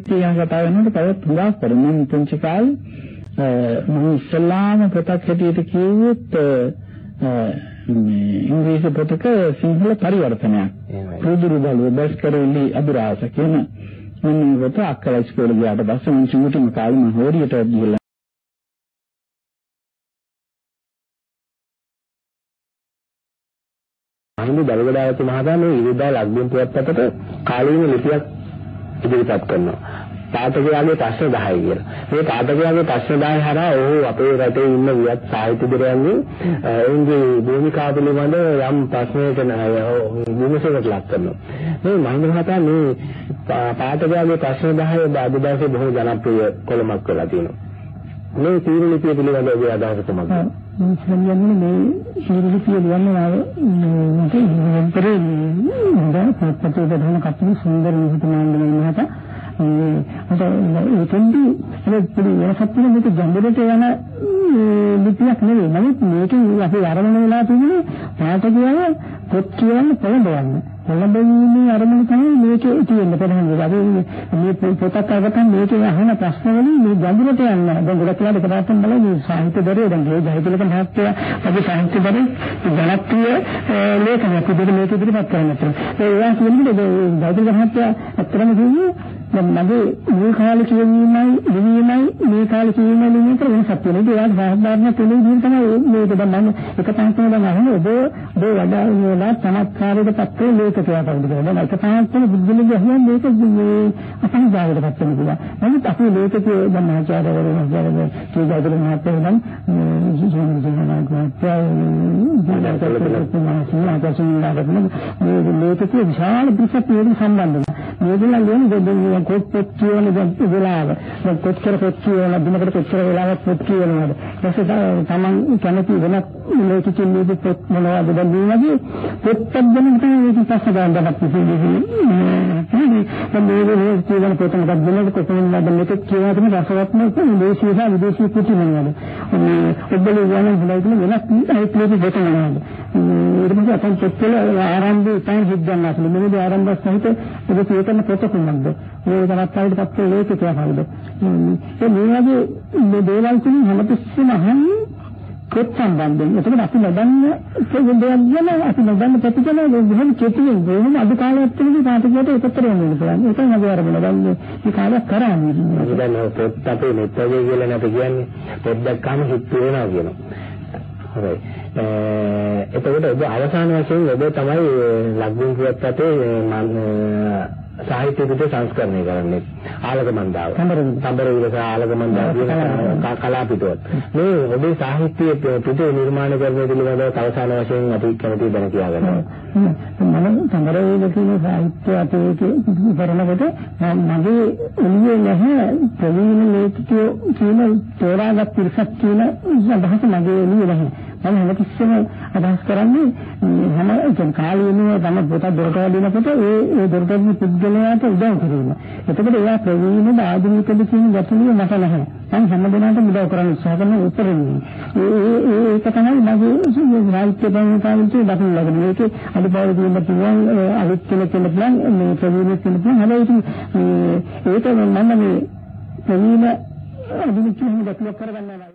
සාහිත්‍ය ගැන කතා වෙනකොට තවත් හුඟක් කරනවා. මම පුංචි කාලේ මම ඉස්ලාම පොතක් හැටියට කිව්වොත් ඉංග්‍රීසි පොතක සිංහල පරිවර්තනයක්. රුදුරු බලුව බස්කරෙලි අබිරාස කියන මම පොත අක්කලා ඉස්කෝලේ ගියාට පස්සේ මම සිංහලම කාලේ මම හොරියට ගිහලා අහිමි දලගඩාවති මහතා මේ ඉරිදා ලක්බිම් පුවත්පතට කාලීන ලිපියක් ඉදිරිපත් කරනවා. පාඨකයාගේ ප්‍රශ්න 10 කියලා. මේ පාඨකයාගේ ප්‍රශ්න 10 හරහා ඔහු අපේ රටේ ඉන්න වියත් සාහිත්‍යදරයන්ගේ ඔවුන්ගේ භූමිකාව පිළිබඳ යම් ප්‍රශ්නයකට විමසකට ලක් කරනවා. මේ මහින්ද මහතා මේ පාඨකයාගේ ප්‍රශ්න 10 අද දවසේ බොහෝ ජනප්‍රිය කොළමක් වෙලා තියෙනවා. මේ තීරු ලිපිය පිළිබඳව ඔබේ අදහස කොහොමද? මේ කියන්නේ මේ ශීර්ෂිකය කියන්නේ පොතේ දහන කප්පු සුන්දර නිහතමානී මහතා ඒකෙන්දී පොඩි වෙනසක් තියෙන මේක ගැඹුරට යන ලිපියක් නෙවෙයි. නමුත් මේකෙන් අපි අරමුණ වෙලා තියෙන්නේ පාඨකයා පොත් කියවන්න පොළඹවන්න. පොළඹවීමේ අරමුණ තමයි මේකේ තියෙන ප්‍රධාන දේ. මේ පොතක් අරගෙන මේකේ අහන ප්‍රශ්න වලින් මේ ගැඹුරට යන්න. දැන් ගොඩක් වෙලාවට කරාටම බලන්න මේ සාහිත්‍යදරේ දැන් ජයතිලක මහත්තයා අපි සාහිත්‍යදරේ ජනප්‍රිය ලේඛනයක් විදිහට මේක ඉදිරිපත් කරනවා. ඒවා කියන්නේ ජයතිලක මහත්තයා අත්‍තරම කියන්නේ දැන් මගේ මේ කාලේ කියවීමයි ලිවීමයි මේ කාලේ කියවීමයි ලිවීමට වෙනසක් තියෙනවා. ඒක සාධාරණ තුනේ දින තමයි මේක දැන් මම එක පහක් වෙන අහන්නේ ඔබ වඩා වේලා චමත්කාරයකට පත්‍රේ ලේඛකයා කවුද කියලා. දැන් එක පහක් වෙන බුද්ධිලගේ අහන්නේ මේක මේ අපහසුතාවයකට පත් වෙනවා. නමුත් අපේ ලේඛකයෝ දැන් ආචාර්යවරු ජයතිලක මහත්තයා දැන් ලේඛකයෝ විශාල පිරිසක් සම්බන්ධ වෙනවා. මේගොල්ලෝ කොච්චර කියන වෙලාව කොච්චර කියන දිනකට කොච්චර වෙලාවක් පොත් කියනවාද ඊට තමන් කැමති වෙනත් ලේඛකයන් මේ පොත් මොනවද දැන් මේ වගේ පොත් දෙන්න තමයි මේක පස්ස ගන්නවත් මේ කියන පොත මොකක්ද දෙන්නද කොහොමද මේක කියනවා තමයි රසවත්ම දේශීය සහ විදේශීය කෘති මොනවද මේ ඔබලේ යන හොලයිද වෙනත් අයිතිලේ පොත මොනවද ඊට පස්සේ අපන් පොත්වල ආරම්භය තමයි හිටගන්න අසල මේක ආරම්භය සහිත ඔබ කියන පොත කොහොමද ඒ තරත්තයිද පස්සේ ලේඛකයා කවුද මේ වගේ මේ දේවල් තුලින් හැමතිස්සෙම අහන්නේ කොත් සම්බන්ධයෙන් එතකොට අපි නොදන්න දෙයක් ගැන අපි නොදන්න ප්‍රතිඵල බොහොම කෙටියෙන් බොහොම අඩු කාලයක් තුළදී පාඨකයට එකතර වෙන්න පුළුවන් ඒකයි මගේ අරමුණ දැන් මේ කාලයක් කරන්නේ දැන් පොත් අපේ මෙත්තේ කියලා නේ අපි කියන්නේ පොත් දැක්කම හිත වෙනවා කියනවා හරි එතකොට ඔබ අවසාන වශයෙන් ඔබ තමයි ලක්බිම් පුවත්පතේ සාහිත්‍ය පිටේ සංස්කරණය කරන්නේ ආලගමන්දාව සම්බරවිල සහ ආලගමන්දාව කියන කලා පිටුවත් මේ ඔබේ සාහිත්‍ය පිටේ නිර්මාණය කරන පිළිබඳව අවසාන වශයෙන් අපි කැමති දැන කියා ගන්නවා මම සම්බරවිල කියන සාහිත්‍ය අපේ කරනකොට මගේ එළියේ නැහැ ප්‍රවීණ ලේඛකයෝ කියන තෝරාගත් පිරිසක් කියන අදහස මගේ එළියේ නැහැ මම හැමතිස්සෙම අදහස් කරන්නේ හැම එකම කාලීනව තම පොත දොරට වදිනකොට ඒ දොරට වදින පුද්ගලයාට උදව් කිරීම. එතකොට එයා ප්‍රවීණද ආධුනිකද කියන ගැටලුව මට නැහැ. මම හැම දිනකටම උදව් කරන්න උත්සාහ කරන උත්තරේ. ඒක තමයි මගේ සාහිත්‍ය බංකාවිතේ දක්වන ලබන. මේකේ අඩුපාඩු තියෙන්න පුළුවන් අලුත් කෙනෙක් වෙන්න පුළුවන් මේ ප්‍රවීණ කෙනෙක් වෙන්න. හැබැයි ඒක මම මේ ප්‍රවීණ අධිවිචින් ගැටලුවක් කරගන්නවා.